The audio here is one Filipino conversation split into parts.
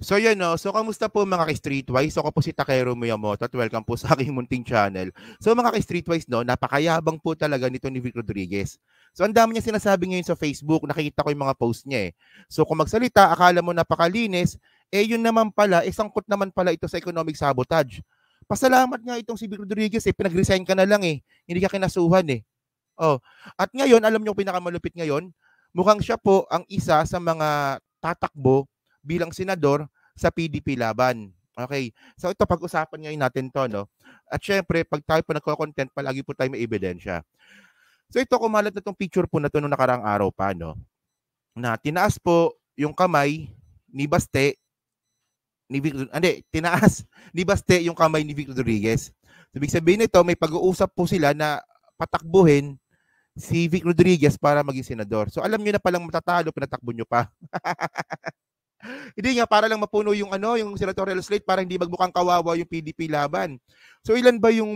So yan no, so kamusta po mga ka-Streetwise? Ako po si Takero Miyamoto at welcome po sa aking munting channel. So mga ka-Streetwise no, napakayabang po talaga nito ni Vic Rodriguez. So ang dami niya sinasabi ngayon sa Facebook, nakikita ko yung mga post niya eh. So kung magsalita, akala mo napakalinis, eh yun naman pala, sangkot naman pala ito sa economic sabotage. Pasalamat nga itong si Vic Rodriguez eh, pinag-resign ka na lang eh, hindi ka kinasuhan eh. Oh, at ngayon, alam niyo pinakamalupit ngayon, mukhang siya po ang isa sa mga tatakbo bilang senador sa PDP laban. Okay. So ito pag-usapan ngayon natin 'to, no. At syempre, pag tayo po nagko-content, palagi po tayo may ebidensya. So ito kumalat na 'tong picture po na 'to nung nakaraang araw pa, no, na tinaas po yung kamay ni Baste ni Vic, hindi, tinaas ni Baste yung kamay ni Vic Rodriguez. So, ibig sabihin nito, may pag-uusap po sila na patakbuhin si Vic Rodriguez para maging senador. So alam niyo na palang matatalo, pinatakbo niyo pa. Hindi nga, para lang mapuno yung ano, yung senatorial slate para hindi magmukhang kawawa yung PDP laban. So ilan ba yung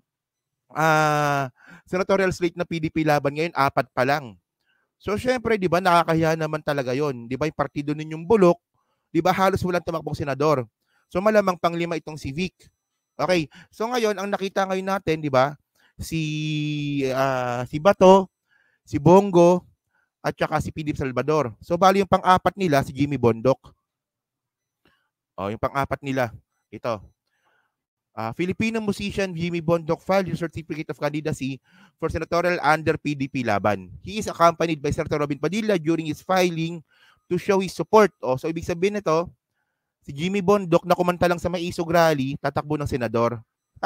senatorial slate na PDP laban ngayon? 4 pa lang. So syempre, 'di ba, nakakahiya naman talaga 'yon. 'Di ba, yung partido ninyong bulok, 'di ba, halos walang tumakbong senador. So malamang pang-5 itong si Vic. Okay. So ngayon, ang nakita ngayon natin, 'di ba, si Bato, si Bongo, at saka si Philip Salvador. So bali yung pang-4 nila si Jimmy Bondoc. Yung pang-4 nila, ito. Filipino musician Jimmy Bondoc filed his certificate of candidacy for senatorial under PDP laban. He is accompanied by Senator Robin Padilla during his filing to show his support. So ibig sabihin nito, si Jimmy Bondoc na kumanta lang sa Maisog Rally, tatakbo ng senador.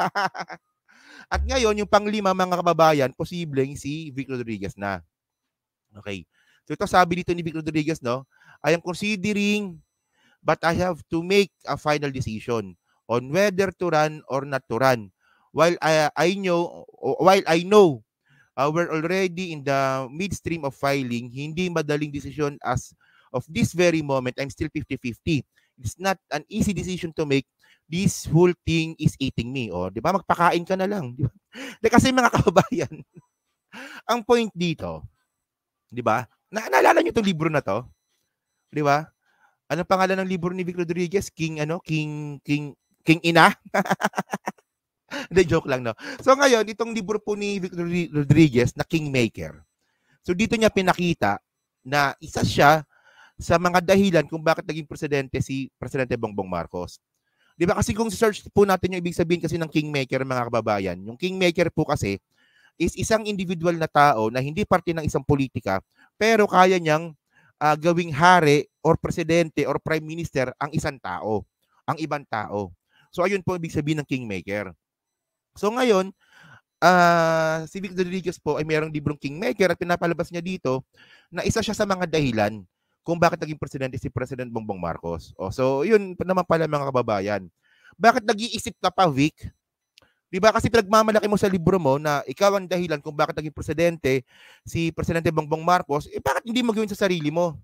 At ngayon, yung pang-5 mga kababayan, posibleng si Vic Rodriguez na. Okay. So ito sabi dito ni Vic Rodriguez, no, I am considering but I have to make a final decision on whether to run or not to run. While I know we're already in the midstream of filing, hindi madaling decision as of this very moment. I'm still 50-50. It's not an easy decision to make. This whole thing is eating me. Di ba? Magpakain ka na lang. Di ba? Kasi mga kababayan, ang point dito, di ba? Naalala niyo 'tong libro na 'to? Di ba? Anong pangalan ng libro ni Vic Rodriguez? King Ina? Hindi, joke lang, no? So ngayon, itong libro po ni Vic Rodriguez na Kingmaker. So dito niya pinakita na isa siya sa mga dahilan kung bakit naging presidente si Presidente Bongbong Marcos. Di ba kasi kung search po natin yung ibig sabihin kasi ng Kingmaker, mga kababayan, yung Kingmaker po kasi is isang individual na tao na hindi parte ng isang politika pero kaya niyang gawing hari or presidente or prime minister ang isang tao, ang ibang tao. So ayun po ibig sabihin ng Kingmaker. So ngayon, si Vic Rodriguez po ay mayroong librong Kingmaker at pinapalabas niya dito na isa siya sa mga dahilan kung bakit naging presidente si President Bongbong Marcos. So yun naman pala mga kababayan. Bakit nag-iisip ka pa, Vic? Di ba kasi pinagmamalaki mo sa libro mo na ikaw ang dahilan kung bakit naging presidente si Presidente Bongbong Marcos, bakit hindi mo gawin sa sarili mo?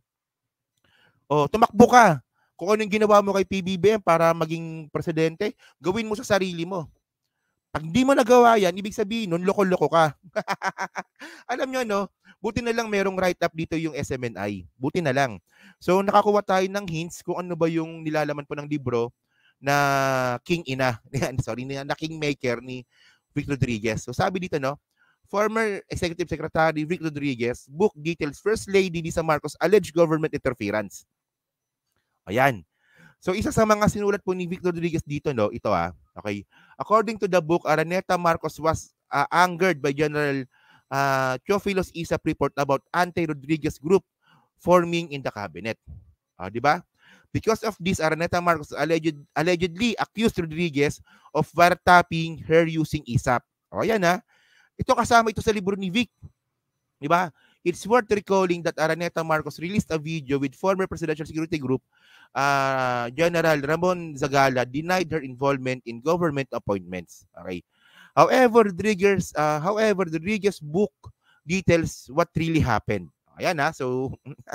Tumakbo ka. Kung ano yung ginawa mo kay PBBM para maging presidente, gawin mo sa sarili mo. Pag hindi mo nagawa yan, ibig sabihin nun, loko-loko ka. Alam nyo, no? Buti na lang merong write-up dito yung SMNI. Buti na lang. So, nakakuha tayo ng hints kung ano ba yung nilalaman po ng libro na King Ina. Na Kingmaker ni Vic Rodriguez. So, sabi dito, no? Former Executive Secretary Vic Rodriguez book details First Lady Lisa Marcos alleged government interference. Ayan. So, isa sa mga sinulat po ni Vic Rodriguez dito, no? Ito, okay. According to the book, Araneta Marcos was angered by General Teofilos Isap report about anti-Rodriguez group forming in the cabinet. Di ba? Because of this, Araneta Marcos allegedly accused Rodriguez of wiretapping her using ISAP. Ayan Ito kasama ito sa libro ni Vic. Di ba? It's worth recalling that Araneta Marcos released a video with former Presidential Security Group General Ramon Zagala denied her involvement in government appointments. Okay. However, Rodriguez book details what really happened. Ayan so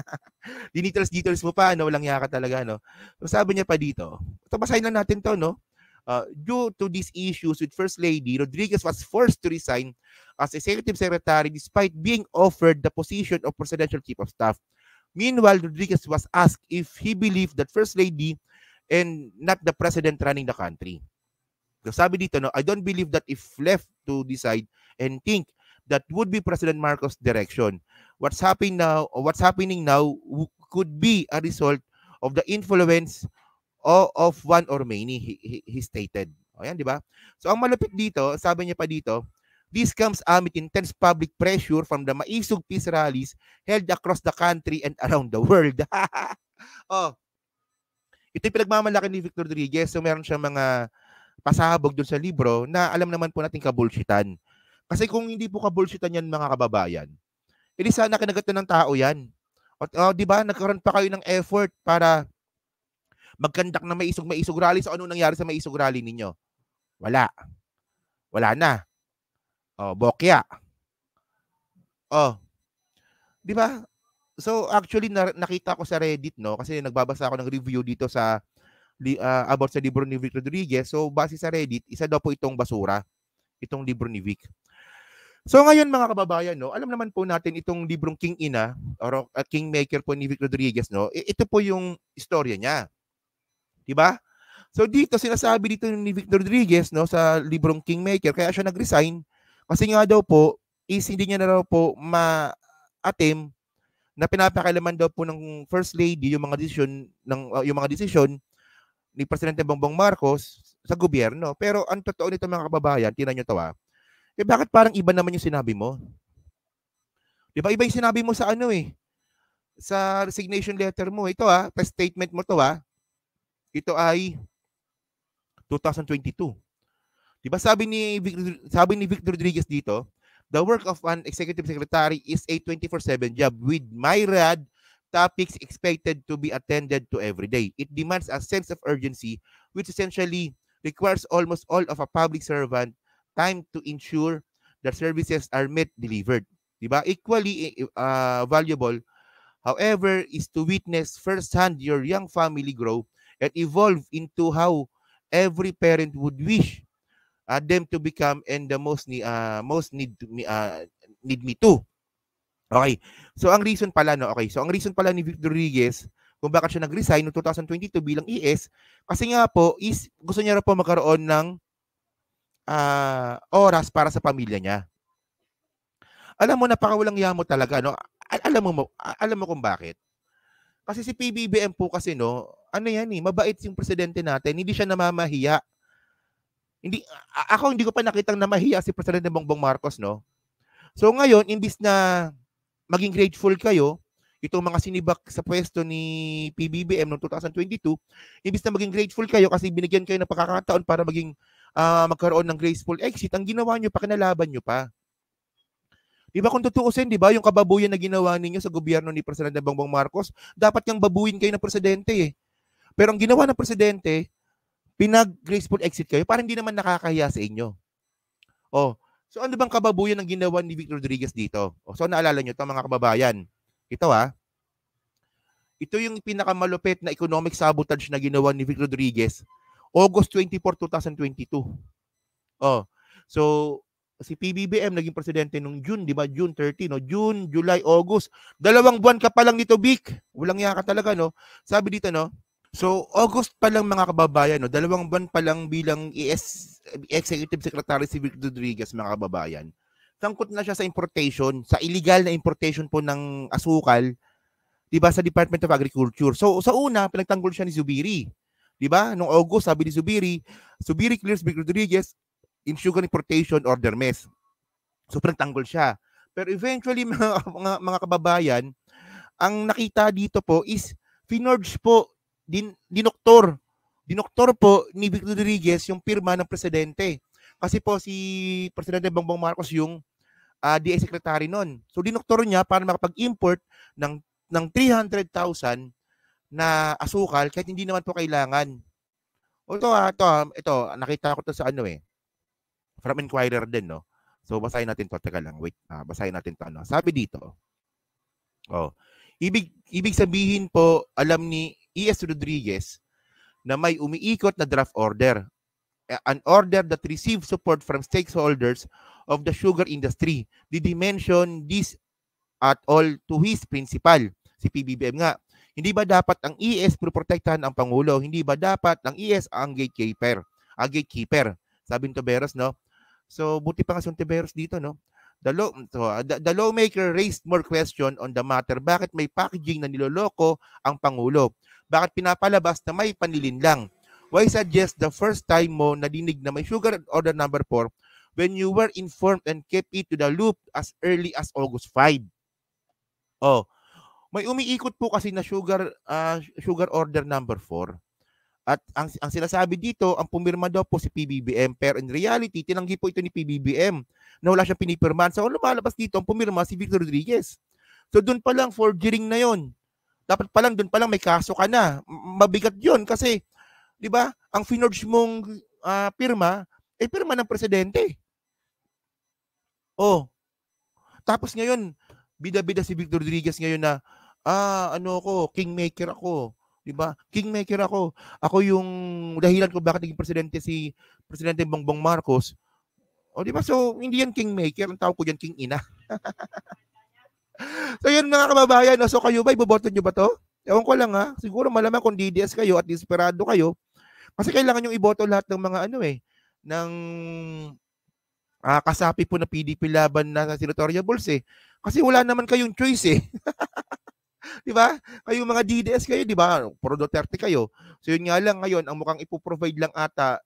details mo pa, walang yaka talaga, no? So sabi niya pa dito, ito basahin lang natin to, no? Due to these issues with First Lady, Rodriguez was forced to resign as Executive Secretary despite being offered the position of Presidential Chief of Staff. Meanwhile, Rodriguez was asked if he believed that First Lady and not the president running the country. So sabi dito, no, I don't believe that if left to decide and think that would be President Marcos' direction. What's happening now could be a result of the influence of one or many, he stated. O yan, di ba? So ang malupit dito, sabi niya pa dito, this comes amid intense public pressure from the maisog peace rallies held across the country and around the world. Oh, ito yung pinagmamalaki ni Victor Rodriguez. So meron siyang mga pasabog doon sa libro na alam naman po natin kabulshitan. Kasi kung hindi po kabulshitan yan mga kababayan, edi sana kinagatan ng tao yan. O di ba, nagkaroon pa kayo ng effort para magkandak na maisog rally. So ano nangyari sa maisog rally ninyo? Wala. Wala na. Bokya. Di ba? So actually nakita ko sa Reddit, no, kasi nagbabasa ako ng review dito sa about sa libro ni Vic Rodriguez. So base sa Reddit, isa daw po itong basura, itong libro ni Vic. So ngayon mga kababayan, no, alam naman po natin itong librong King Ina or Kingmaker po ni Vic Rodriguez, no, ito po yung istorya niya. 'Di ba? So dito sinasabi dito ni Vic Rodriguez, no, sa librong Kingmaker, kaya siya nag-resign kasi nga daw po is hindi niya na raw po ma-attempt na pinapakialaman daw po ng First Lady yung mga desisyon ni Presidente Bongbong Marcos sa gobyerno. Pero ang totoo nito mga kababayan, tingnan niyo 'to bakit parang iba naman yung sinabi mo? 'Di ba iba yung sinabi mo sa sa resignation letter mo. Ito press statement mo 'to Ito ay 2022. 'Di ba sabi ni Victor Rodriguez dito, the work of an executive secretary is a 24/7 job with myriad topics expected to be attended to every day. It demands a sense of urgency which essentially requires almost all of a public servant time to ensure that services are delivered. Diba? Equally valuable, however, is to witness firsthand your young family grow and evolve into how every parent would wish them to become and the most need me to. Okay. So ang reason pala ni Victor Rodriguez kung bakit siya nag-resign noong 2022 bilang ES kasi nga po is gusto niya po magkaroon ng oras para sa pamilya niya. Alam mo, napakawalang yamo talaga, no? Alam mo kung bakit? Kasi si PBBM po kasi, no, mabait yung presidente natin, hindi siya namamahiya. Ako hindi ko pa nakitang namahiya si Presidente Bongbong Marcos, no? So ngayon, imbis na maging grateful kayo, itong mga sinibak sa pwesto ni PBBM noong 2022, imbis na maging grateful kayo kasi binigyan kayo ng pagkakataon para maging magkaroon ng graceful exit, ang ginawa nyo pa, kinalaban nyo pa. Diba kung tutuusin, diba, yung kababuyan na ginawa ninyo sa gobyerno ni Presidente Bongbong Marcos, dapat yung babuyin kayo ng presidente Pero ang ginawa ng presidente, pinag-graceful exit kayo, parang hindi naman nakakahiya sa inyo. So ano bang kababuyan ang ginawa ni Victor Rodriguez dito? So naalala nyo ito mga kababayan. Ito ito yung pinakamalupit na economic sabotage na ginawa ni Victor Rodriguez August 24, 2022. So si PBBM naging presidente nung June, di ba? June 30, no? June, July, August. 2 buwan ka pa lang nito, Vic. Walang yaka talaga, no? Sabi dito, no? So, August pa lang mga kababayan, no? 2 buwan pa lang bilang Executive Secretary si Victor Rodriguez, mga kababayan. Sangkot na siya sa importation, sa illegal na importation po ng asukal, di ba, sa Department of Agriculture. So, sa una, pinagtanggol siya ni Zubiri. Di ba? Noong August, sabi ni Zubiri clears Victor Rodriguez in sugar importation order mess. So, pinagtanggol siya. Pero eventually, mga kababayan, ang nakita dito po is finorge po, dinoktor po ni Victor Rodriguez yung pirma ng presidente. Kasi po si Presidente Bongbong Marcos yung DA Secretary nun. So, dinoktor niya para makapag-import ng 300,000 na asukal kahit hindi naman po kailangan. Ito, nakita ko to sa from Inquirer din, no? So, basahin natin to. Teka lang, wait. Basahin natin to. Sabi dito, ibig sabihin po, alam ni E.S. Rodriguez na may umiikot na draft order. An order that receives support from stakeholders of the sugar industry. Did he mention this at all to his principal? Si PBBM nga. Hindi ba dapat ang ES protektahan ang Pangulo? Hindi ba dapat ang ES ang gatekeeper? Gatekeeper. Sabi ni Tiberos, no? So, buti pa nga si Tiberos dito, no? The lawmaker raised more question on the matter. Bakit may packaging na niloloko ang Pangulo? Bakit pinapalabas na may panlilinlang? Why suggest the first time mo nadinig na may sugar order number 4 when you were informed and kept it to the loop as early as August 5? Oh, may umiikot po kasi na sugar order number 4. At ang sinasabi dito, ang pumirma daw po si PBBM. Pero in reality, tinanggi po ito ni PBBM na wala siyang pinipirmahan. So, lumalabas dito, ang pumirma si Victor Rodriguez. So, doon pa lang, forgering na yon. Dapat pa lang, doon pa lang may kaso ka na. Mabigat yon kasi, di ba, ang finorge mong pirma, pirma ng presidente. Oh. Tapos ngayon, bida-bida si Victor Rodriguez ngayon na, kingmaker ako. Diba? Kingmaker ako. Ako yung dahilan ko bakit naging presidente si Presidente Bongbong Marcos. O diba? So, hindi yan kingmaker. Ang tawag ko yan, king ina. So, yun mga kababayan. No? So, kayo ba? Iboboto nyo ba to? Ewan ko lang ha. Siguro malamang kung DDS kayo at desperado kayo. Kasi kailangan yung iboto lahat ng mga ng kasapi po na PDP laban na senatoriables eh. Kasi wala naman kayong choice eh. Di ba? Kayo mga DDS kayo, di ba? Pro Duterte kayo. So yun nga lang ngayon, ang mukhang ipoprovide lang ata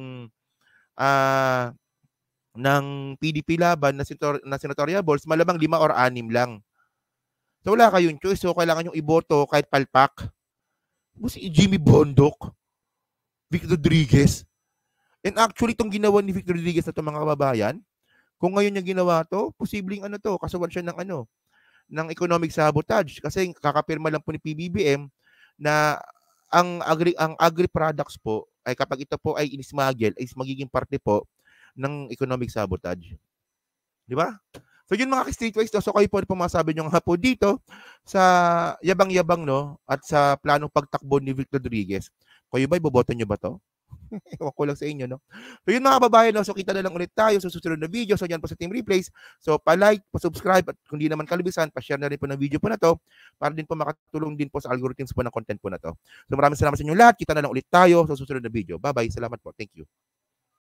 ng PDP laban na senatorial balls, malamang 5 or 6 lang. So wala kayong choice. So kailangan yung iboto kahit palpak. Si Jimmy Bondoc, Victor Rodriguez. And actually, itong ginawa ni Victor Rodriguez na itong mga kababayan, kung ngayon niya ginawa to, posibleng kasuhan siya ng economic sabotage kasi kakapirma lang po ni PBBM na ang agri products po ay kapag ito po ay inismagel ay magiging parte po ng economic sabotage. Di ba? So yun mga streetwise so kayo po masabi nyo nga po dito sa yabang-yabang at sa planong pagtakbo ni Victor Rodriguez. Kayo ba iboboto nyo ba to? Ewan ko lang sa inyo, no? So yun mga kababayan, so kita na lang ulit tayo sa susunod na video. So yan po sa Team Replays. So pa-like, pa-subscribe at kung di naman kalubisan, pa-share na rin po ng video po na to para din po makatulong din po sa algorithms po ng content po na to. So maraming salamat sa inyo lahat. Kita na lang ulit tayo sa susunod na video. Bye-bye. Salamat po. Thank you.